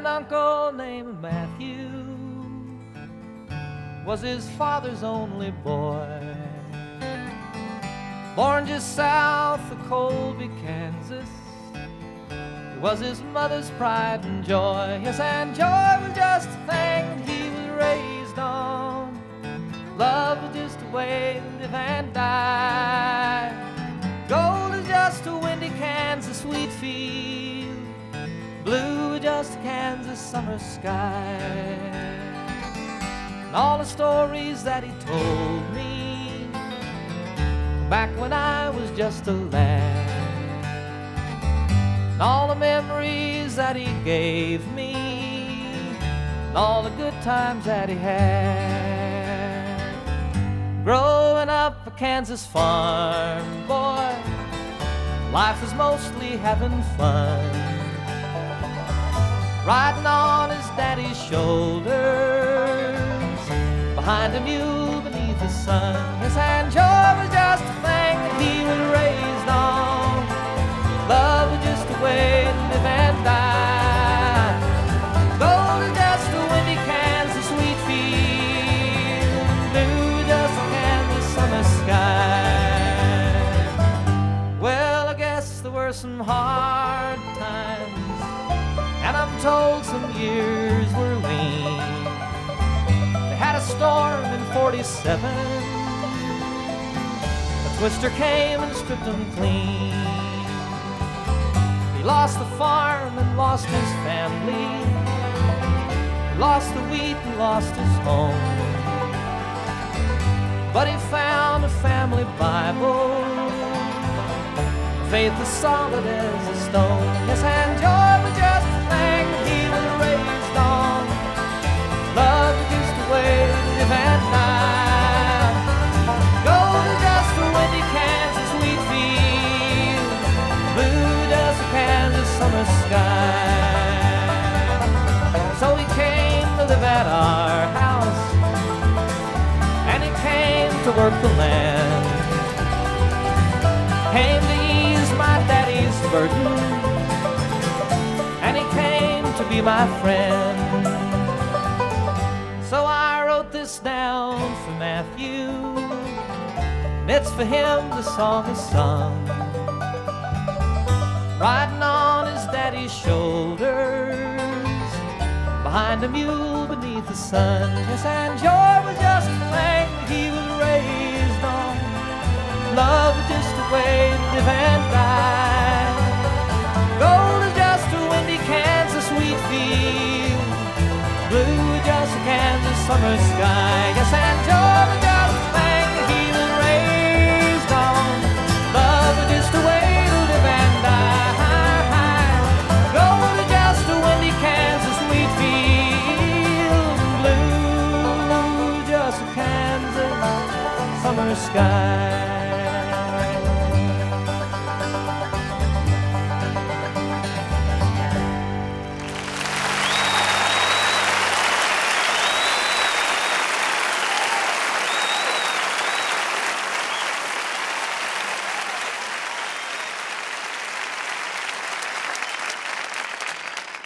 an uncle named Matthew, was his father's only boy. Born just south of Colby, Kansas, he was his mother's pride and joy. Yes, and joy was just a thing he was raised on. Love was just a way to live and die. Gold is just a windy Kansas wheat field, blue is just a Kansas summer sky. And all the stories that he told me back when I was just a lad, and all the memories that he gave me, and all the good times that he had. Growing up a Kansas farm boy, life was mostly having fun, riding on his daddy's shoulders, behind a mule beneath the sun. Yes, and joy was just a thing that he was raised on. Love was just a way to live and die. Gold is just a windy Kansas wheat field, blue just a Kansas summer sky. Well, I guess there were some hard times, and I'm told some years were lean. They had a storm in '47, a twister came and stripped him clean. He lost the farm and lost his family, he lost the wheat and lost his home. But he found a family Bible, faith as solid as a stone. Yes, and joy was just a thing that he was raised on. Love was just a way to live and die. Gold is just a windy Kansas wheat field, blue just a Kansas summer sky. So he came to live at our house, and he came to work the land, came to ease my daddy's burden, and he came to be my friend. So I wrote this down for Matthew, and it's for him the song is sung, riding on his daddy's shoulders, behind a mule beneath the sun. Yes, and joy was just a thing that he was raised on. Love is just a way to live and die. Gold is just a windy Kansas wheat field, blue is just a Kansas summer sky. Yes, and joy is just a thing that he was raised on. Love is just a way to live and die. Gold is just a windy Kansas wheat field, blue just a Kansas summer sky.